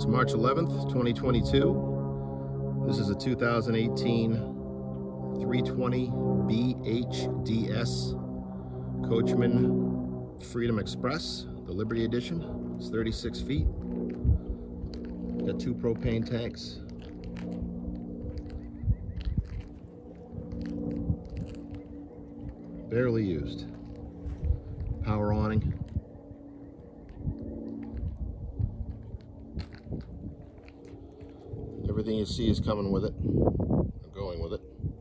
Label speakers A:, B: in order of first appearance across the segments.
A: It's March 11th, 2022. This is a 2018 320 BHDS Coachman Freedom Express, the Liberty Edition. It's 36 feet. Got 2 propane tanks. Barely used. Power awning. Everything you see is coming with it, or going with it.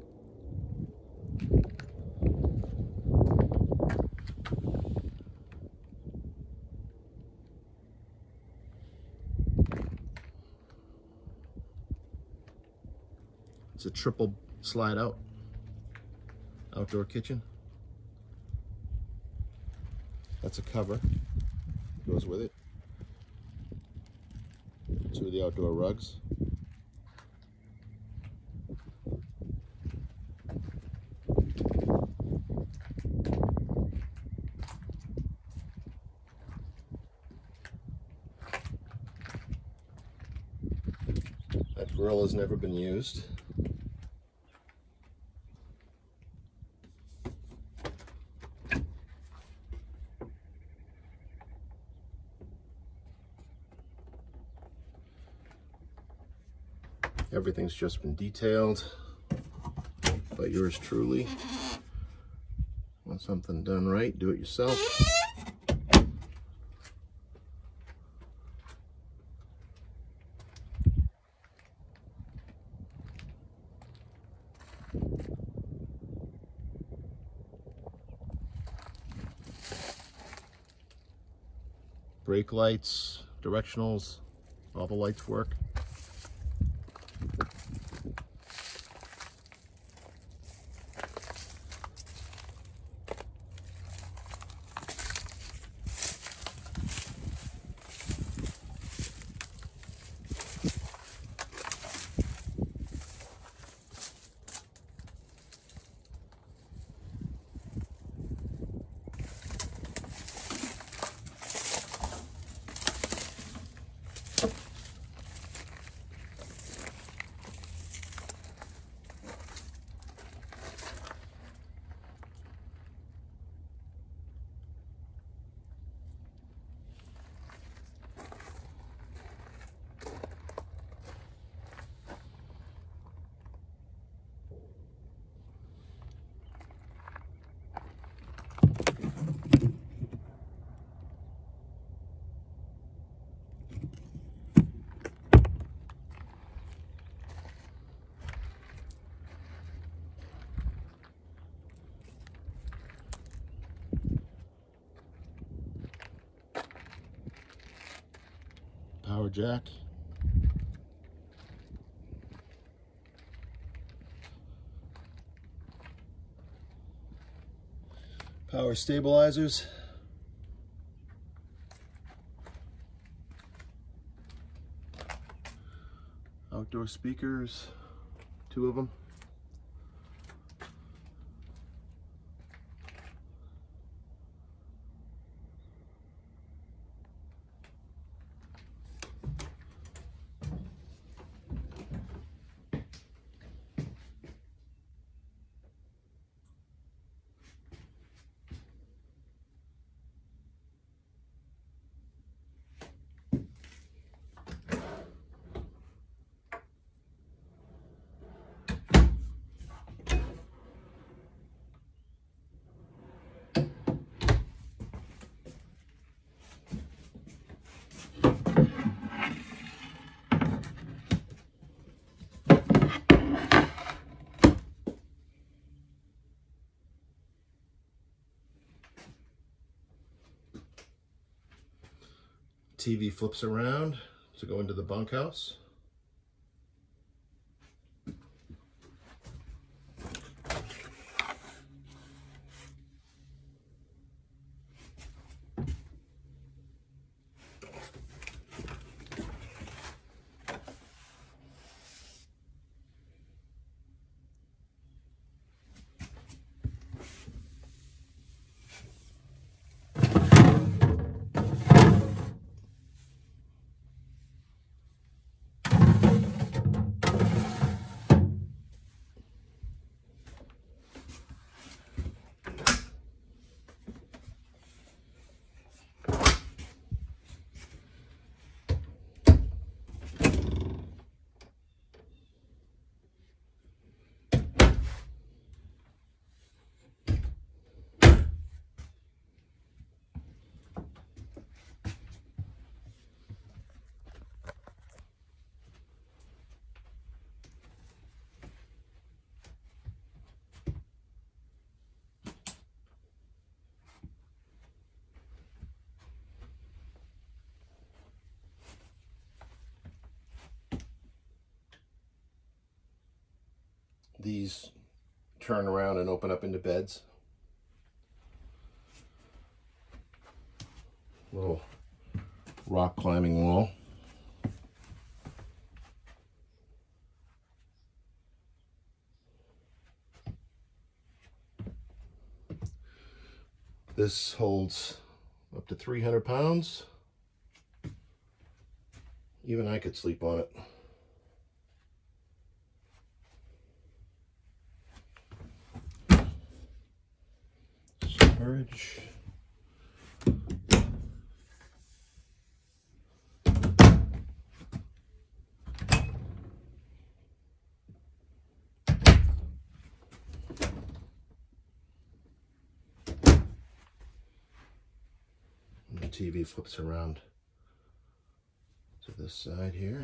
A: It's a triple slide out outdoor kitchen. That's a cover, goes with it. 2 of the outdoor rugs. That grill has never been used. Everything's just been detailed by yours truly. Want something done right, do it yourself. Brake lights, directionals, all the lights work. Power jack. Power stabilizers. Outdoor speakers, 2 of them. TV flips around to go into the bunkhouse. these turn around and open up into beds. Little rock climbing wall. This holds up to 300 pounds. Even I could sleep on it. Storage. And the TV flips around to this side here.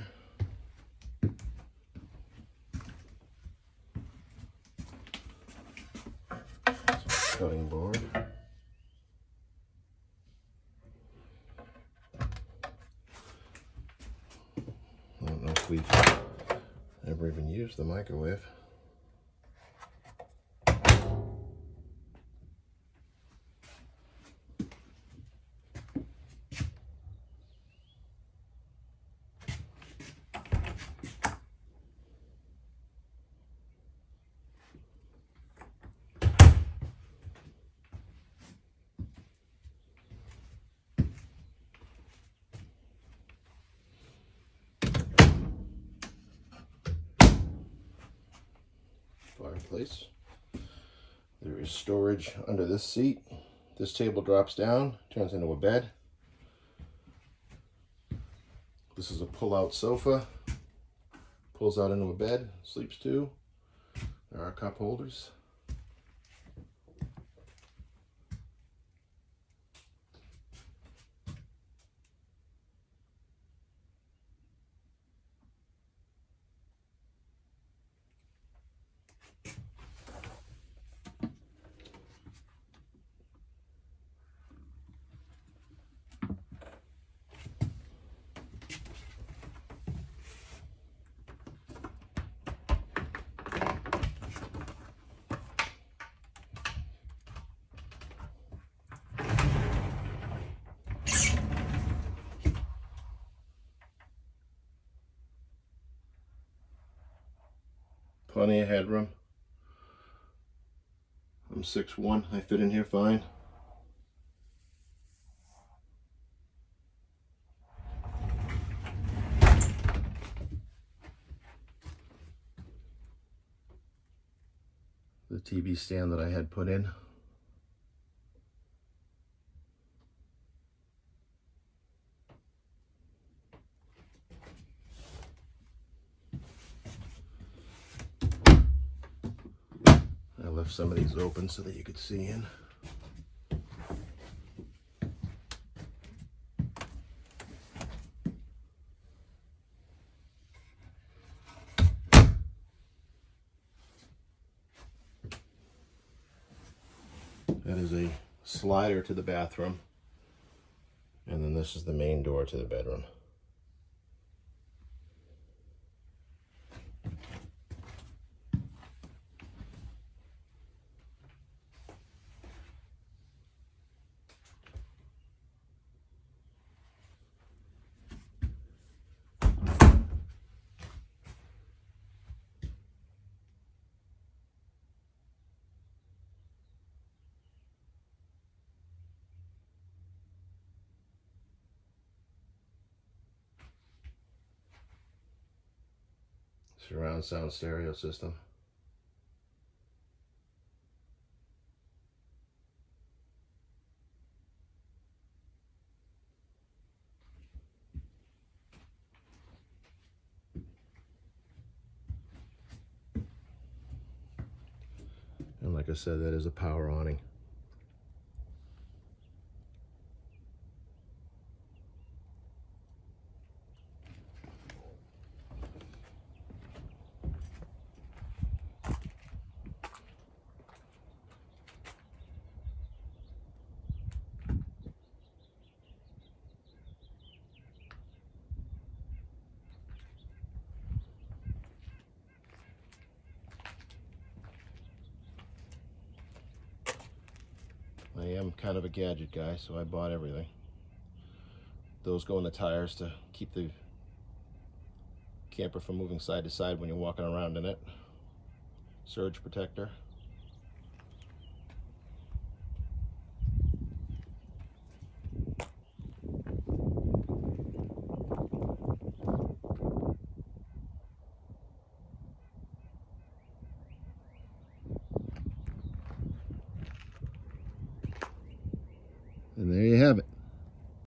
A: Cutting board. I don't know if we've ever even used the microwave. Fireplace. There is storage under this seat. This table drops down, turns into a bed. This is a pull-out sofa. Pulls out into a bed, sleeps two. There are cup holders. Plenty of headroom. I'm 6'1", I fit in here fine. The TV stand that I had put in. I left some of these open so that you could see in. That is a slider to the bathroom. And then this is the main door to the bedroom. Surround sound stereo system. And like I said, that is a power awning. am kind of a gadget guy, so I bought everything. Those go in the tires to keep the camper from moving side to side when you're walking around in it. Surge protector. And there you have it.